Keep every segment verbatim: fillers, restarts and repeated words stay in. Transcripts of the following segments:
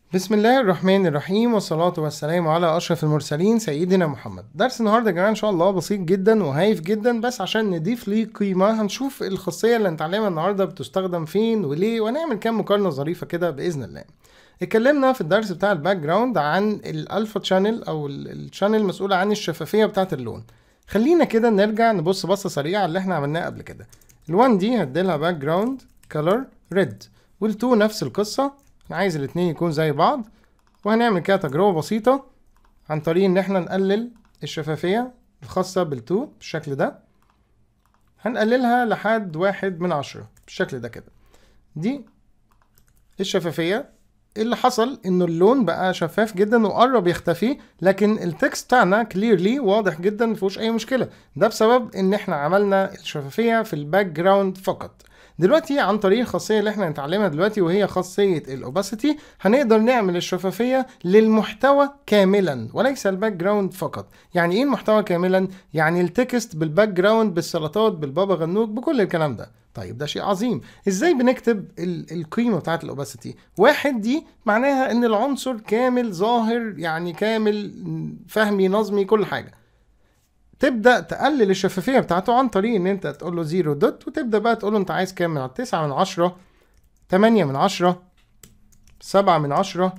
بسم الله الرحمن الرحيم، والصلاة والسلام على أشرف المرسلين سيدنا محمد. درس النهاردة يا جماعة إن شاء الله بسيط جدا وهايف جدا، بس عشان نضيف ليه قيمة هنشوف الخاصية اللي هنتعلمها النهاردة بتستخدم فين وليه، ونعمل كام مقارنة ظريفة كده بإذن الله. اتكلمنا في الدرس بتاع الباك جراوند عن الألفا تشانل أو الشانل المسؤولة عن الشفافية بتاعة اللون. خلينا كده نرجع نبص بصة سريعة على اللي احنا عملناه قبل كده. الوان دي هديلها باك جراوند كولر ريد، والتو نفس القصة. انا عايز الاتنين يكون زي بعض، وهنعمل كده تجربة بسيطة عن طريق ان احنا نقلل الشفافية الخاصة بالتو بالشكل ده. هنقللها لحد واحد من عشرة بالشكل ده كده. دي الشفافية. اللي حصل انه اللون بقى شفاف جدا وقرب يختفي، لكن التكست بتاعنا كليرلي واضح جدا مفيهوش اي مشكلة. ده بسبب ان احنا عملنا الشفافية في الباك جراوند فقط. دلوقتي عن طريق الخاصية اللي احنا هنتعلمها دلوقتي وهي خاصية الاوباسيتي، هنقدر نعمل الشفافية للمحتوى كاملا وليس الباك جراوند فقط. يعني ايه المحتوى كاملا؟ يعني التكست بالباك جراوند بالسلطات بالبابا غنوج بكل الكلام ده. طيب ده شيء عظيم. ازاي بنكتب القيمة بتاعت الاوباسيتي؟ واحد دي معناها ان العنصر كامل ظاهر، يعني كامل فهمي نظمي كل حاجة. تبدأ تقلل الشفافية بتاعته عن طريق ان انت تقول له زيرو دوت، وتبدأ بقى تقول له انت عايز كام من تسعة من عشرة، تمانية من عشرة، سبعة من عشرة،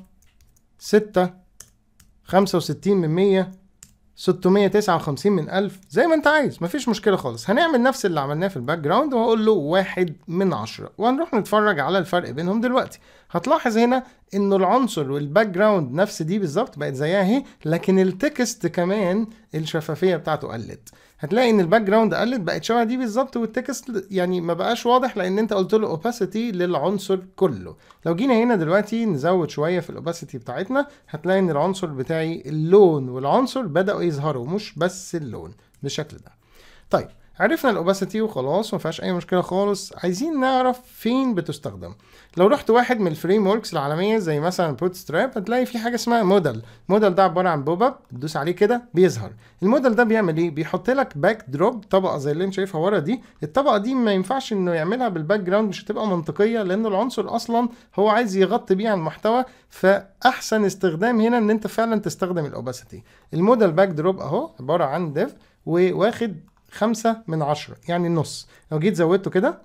ستة، خمسة وستين من مية، ستمية تسعة وخمسين من ألف، زي ما انت عايز، مفيش مشكلة خالص. هنعمل نفس اللي عملناه في الباك جراوند وهقول له واحد من عشرة، وهنروح نتفرج على الفرق بينهم دلوقتي. هتلاحظ هنا انه العنصر والباك جراوند نفس دي بالظبط بقت زيها اهي، لكن التكست كمان الشفافية بتاعته قلت. هتلاقي ان الباك جراوند قلت بقت شبه دي بالظبط، والتكست يعني ما بقاش واضح لان انت قلت له اوباسيتي للعنصر كله. لو جينا هنا دلوقتي نزود شويه في الاوباسيتي بتاعتنا، هتلاقي ان العنصر بتاعي اللون والعنصر بداوا يظهروا مش بس اللون بالشكل ده. طيب عرفنا الاوباسيتي وخلاص، ما فيهاش اي مشكله خالص. عايزين نعرف فين بتستخدم. لو رحت واحد من الفريم وركس العالميه زي مثلا بوت ستراب، هتلاقي في حاجه اسمها موديل. موديل ده عباره عن بوب اب، تدوس عليه كده بيظهر. الموديل ده بيعمل ايه؟ بيحط لك باك دروب، طبقه زي اللي انت شايفها ورا دي. الطبقه دي ما ينفعش انه يعملها بالباك جراوند، مش هتبقى منطقيه لان العنصر اصلا هو عايز يغطي بيه على المحتوى. فاحسن استخدام هنا ان انت فعلا تستخدم الاوباسيتي. الموديل باك دروب اهو عباره عن ديف، وواخد خمسة من عشرة يعني النص. لو جيت زودته كده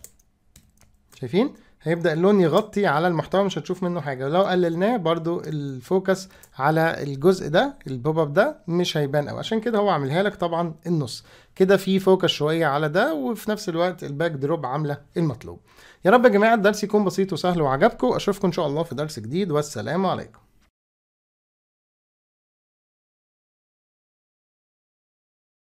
شايفين هيبدأ اللون يغطي على المحتوى، مش هتشوف منه حاجة. ولو قللناه برضو الفوكس على الجزء ده البوب اب ده مش هيبان قوي، عشان كده هو عاملها لك طبعا النص كده، في فوكس شوية على ده، وفي نفس الوقت الباك دروب عاملة المطلوب. يا رب يا جماعة الدرس يكون بسيط وسهل وعجبكم. اشوفكم ان شاء الله في درس جديد، والسلام عليكم.